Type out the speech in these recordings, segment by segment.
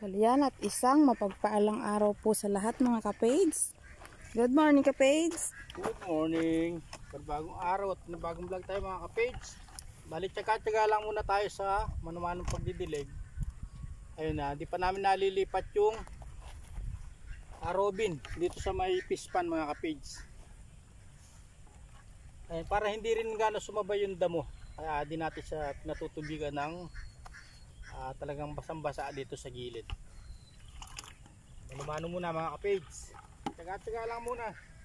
Yan at isang mapagpaalang araw po sa lahat mga ka-page. Good morning ka-page. Good morning. Bagong araw at bagong vlog tayo mga ka-page. Bali tsaga-tsaga lang muna tayo sa manumanong pagdidilig. Ayun na, di pa namin nalilipat yung robin dito sa may pispan mga ka-page. Ayun, para hindi rin gano'ng sumabay yung damo. Kaya di natin siya natutubigan ng talagang basang-basa dito sa gilid. Manumano muna mga ka-page. Tsaga-tsaga lang muna.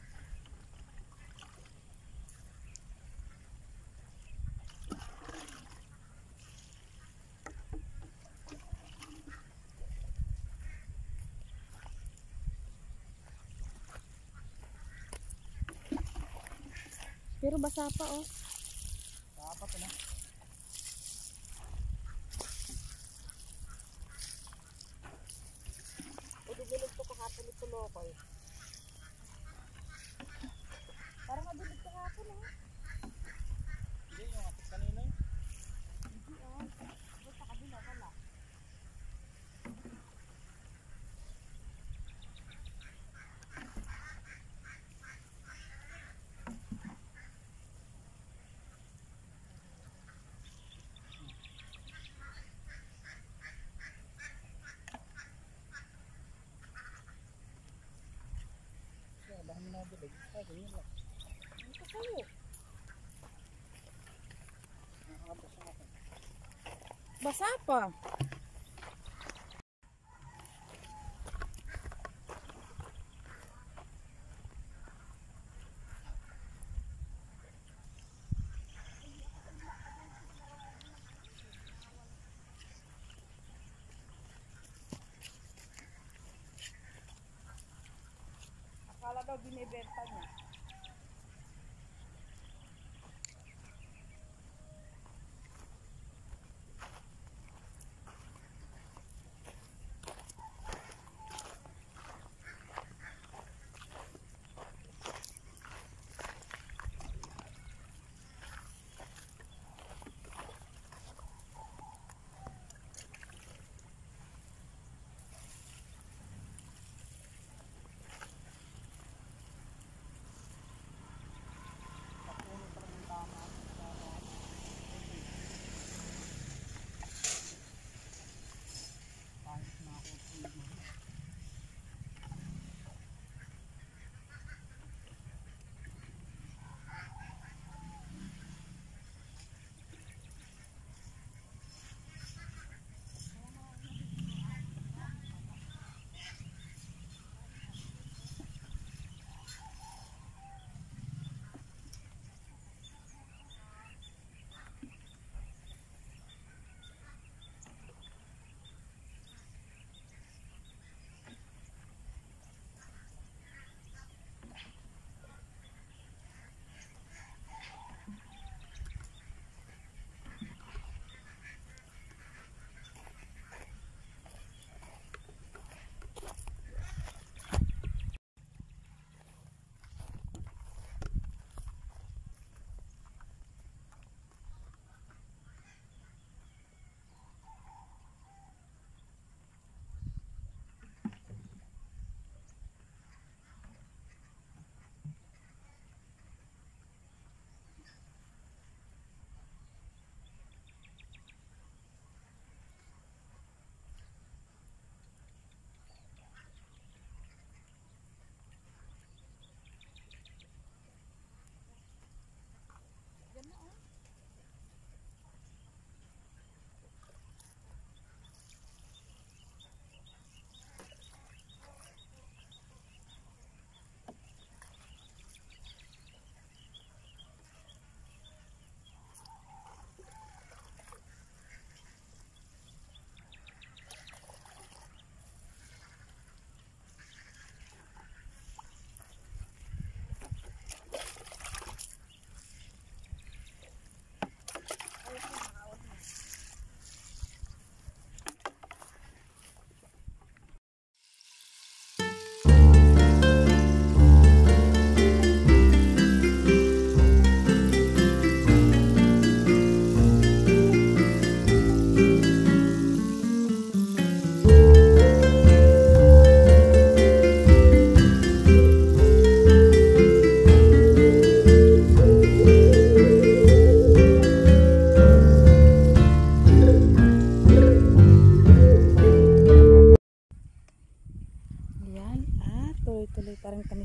Pero basa pa oh. Dapat na. Udugulog to kahapon ito lokal. Parang nadulog kahapon oh. Hindi yung atis kanina eh. Hindi oh. Doon sa kabila wala. Dahil na dilig. Ganyan lang. Ito kayo. Nakakabasa ako. Basa pa. Akala daw binibenta niya.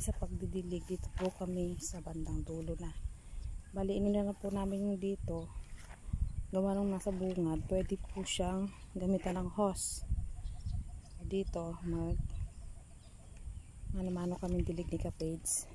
sa pagdidilig. Dito po kami sa bandang dulo na. Bali, inuna na po namin yung dito. Gawa nung nasa bungad, pwede po siyang gamitan ng hose. Dito, mano-mano kaming dilig ni Kapage.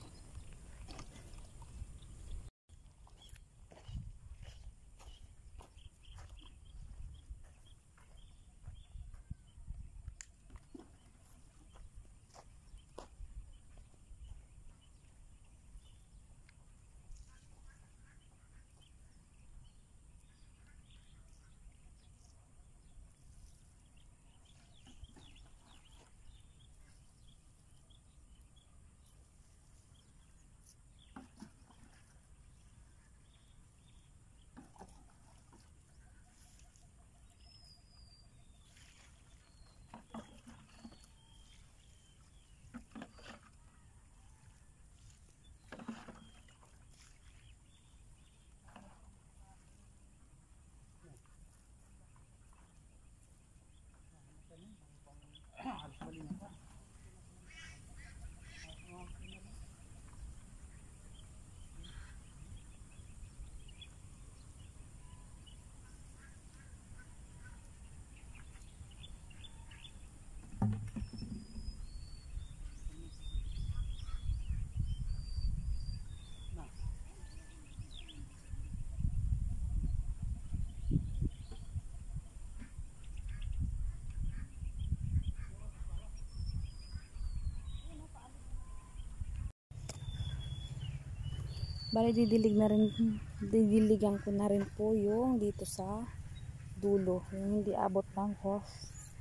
Bali, didiligan ko na rin po yung dito sa dulo, yung hindi abot ng hose.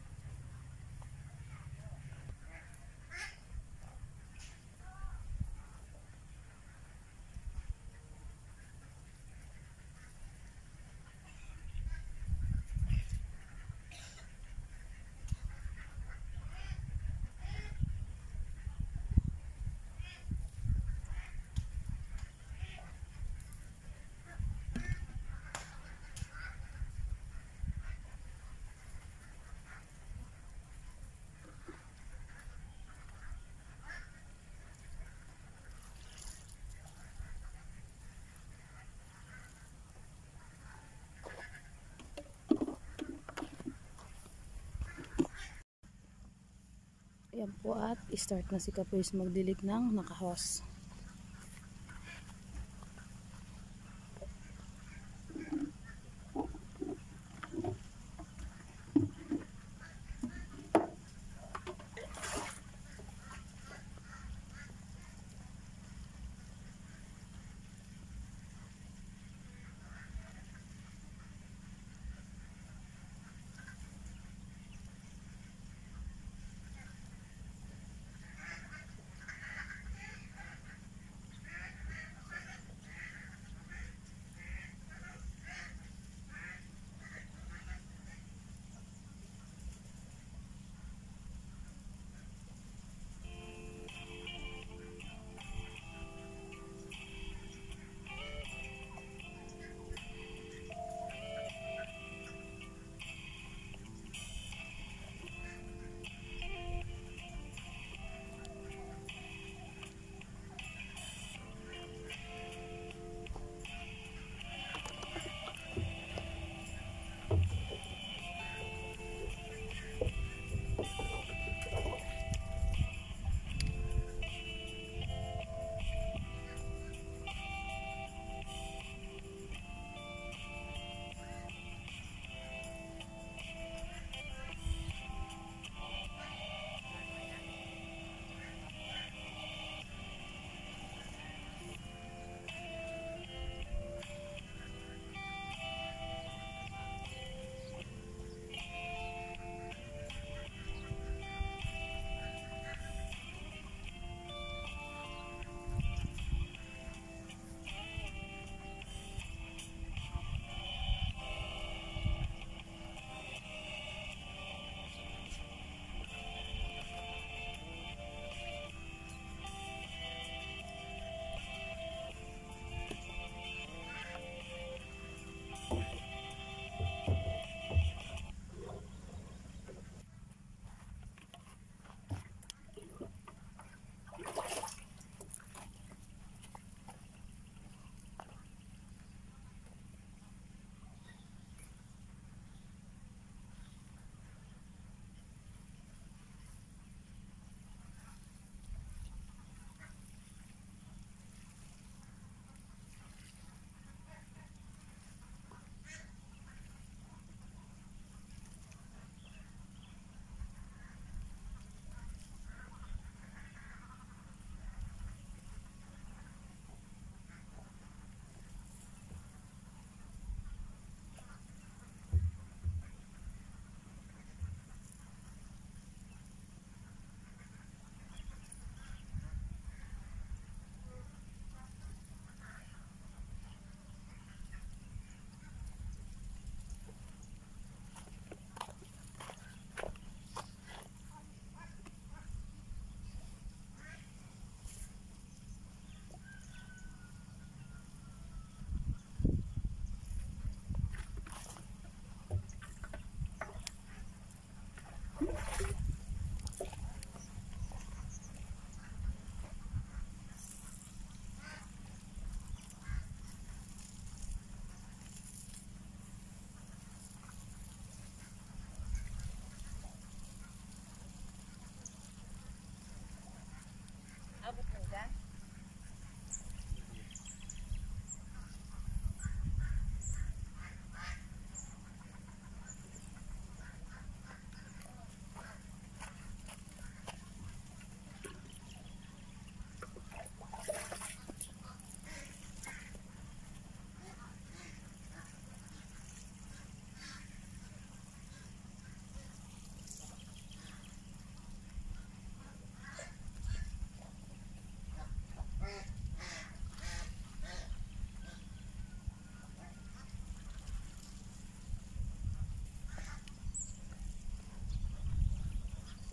Ayan po, at start na si Kapage magdilig ng nakahos.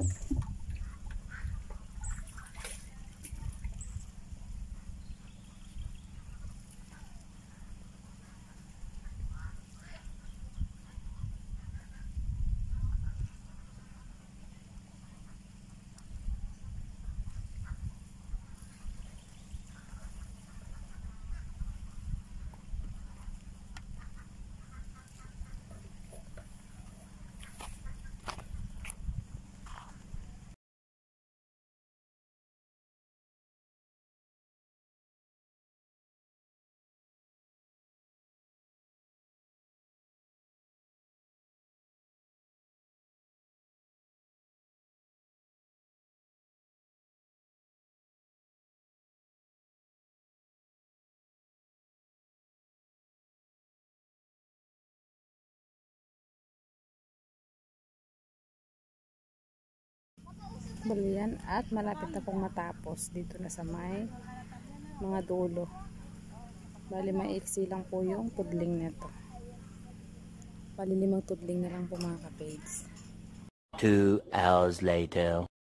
Bali yan, at malapit na pong matapos dito na sa may mga dulo. Bali maiksi lang po yung tudling nito. Bali 5 tudling na lang po mga kapage. 2 hours later.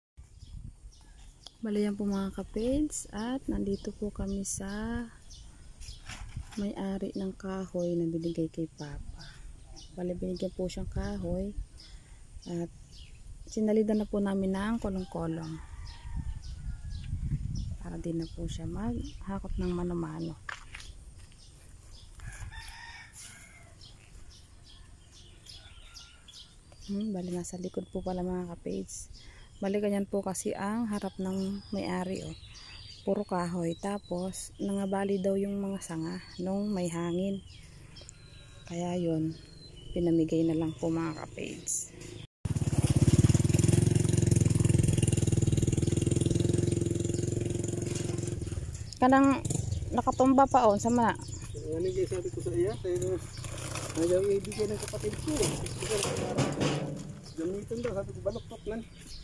Bali yan po mga kapage, at nandito po kami sa may-ari ng kahoy na binigay kay Papa. Bali binigyan po siyang kahoy at sinalidan na po namin ng kolong-kolong para din na po siya maghakot ng mano-mano. Bali nasa likod po pala mga kapage. Bali ganyan po kasi ang harap ng may-ari, oh. Puro kahoy, tapos nangabali daw yung mga sanga nung may hangin, kaya yun pinamigay na lang po mga kapage. Kanang nakatumba pa on sama. Ano yung sabi ko sa iya? Ayaw ibigay ng kapatid ko. Gamitin daw, sabi ko baloktot nan.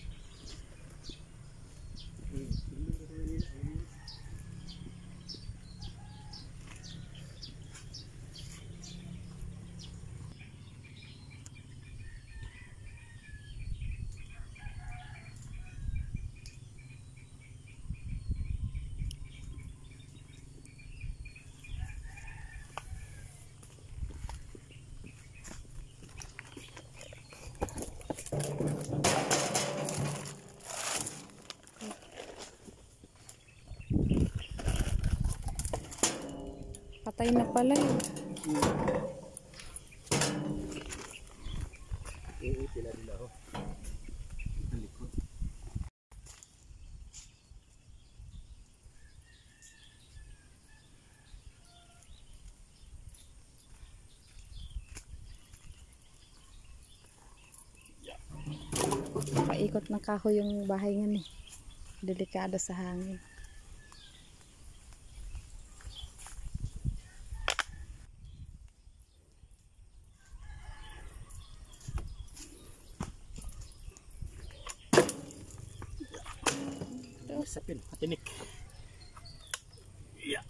Patay na pala eh. Sila nila ho. Ang likod. Paikot ng kahoy yung bahay nga eh. Delikado sa hangin. Sapin, matinik. Yeah.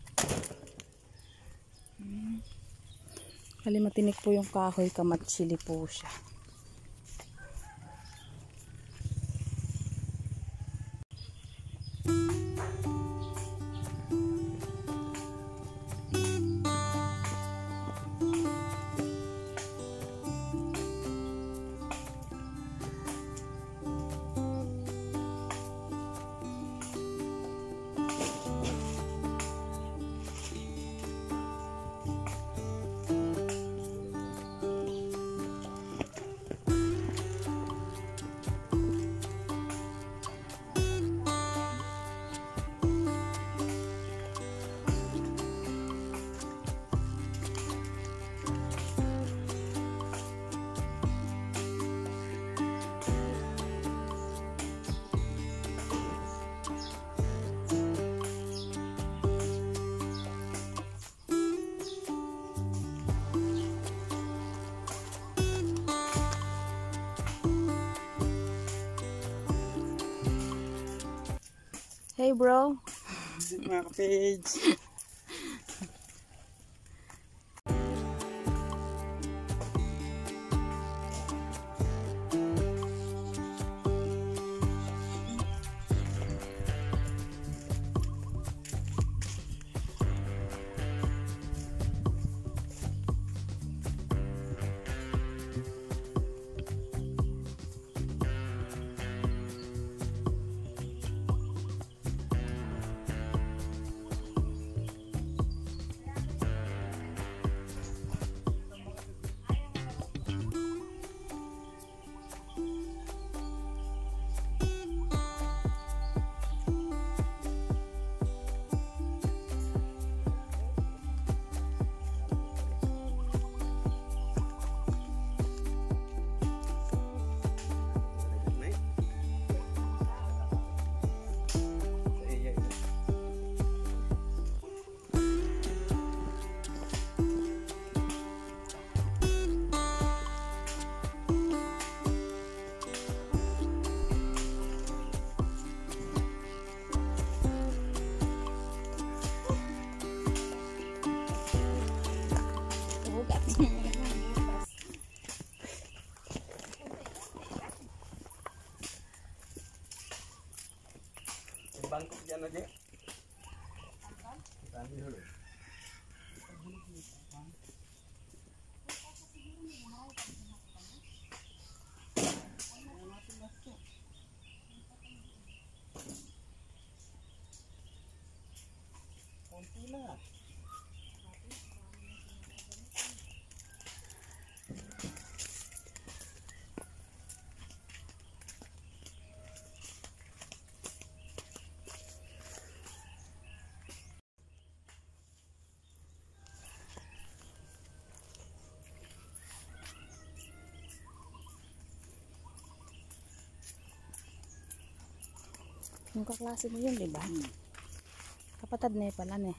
Bali matinik po yung kahoy, kamatsili po siya. Hey bro. Mga kapage. Yung kaklase mo yun, di ba? Kapatid na pala ne.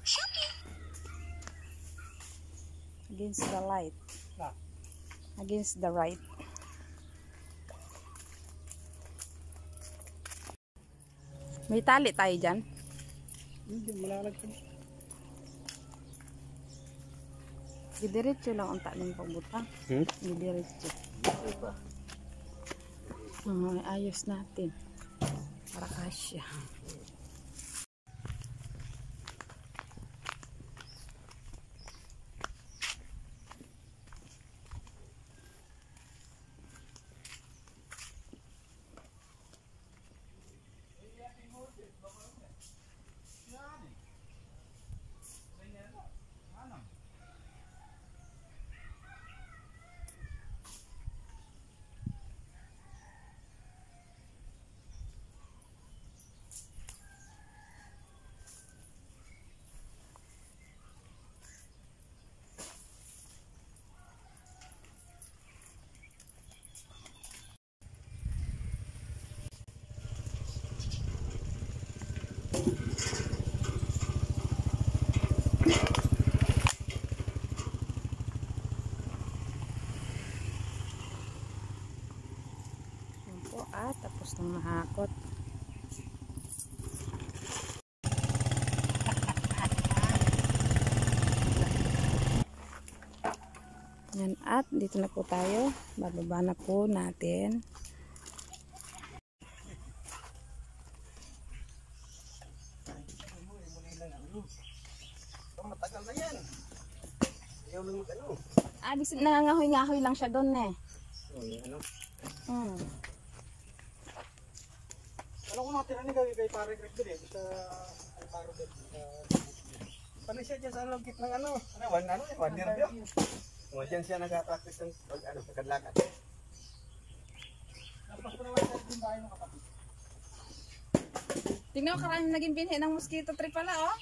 Against the light. Ah. Against the right. May tali tayo dyan. Hindi, malalagyan. Didiretso lang ang taling pagbutang. Didiretso. Ayos natin. Para kasya. Tapos ng mahakot. Yan, at dito na po tayo. Bababa na po natin. Matagal na yan. Ayaw lang mag-ano. Bis nangangahoy-ngahoy lang siya doon eh. Ano? Ano kung natira ni gawin kay pare Greg doon eh. Sa ay paro doon. Paano siya dyan sa logit ng ano? One year yun. Dyan siya nag-practice ng pagkadlakan. Tapos pa naman sa yung bahay ng kapatid. Tingnan mo, karaming naging binhi ng mosquito tree pala, oh.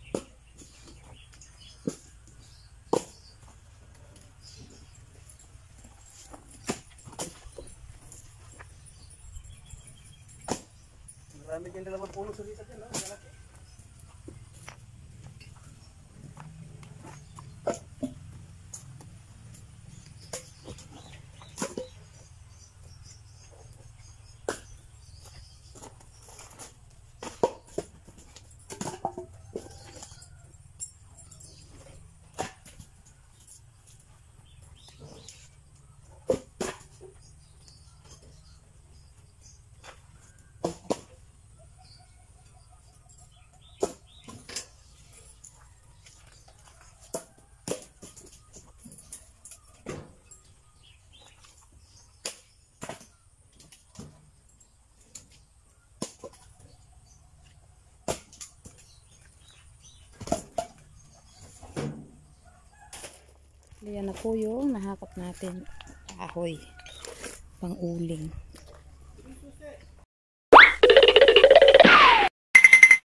Marami din dalawang puno sa lisa dyan, no? Malaki. Yan na po yung nahakot natin kahoy pang uling.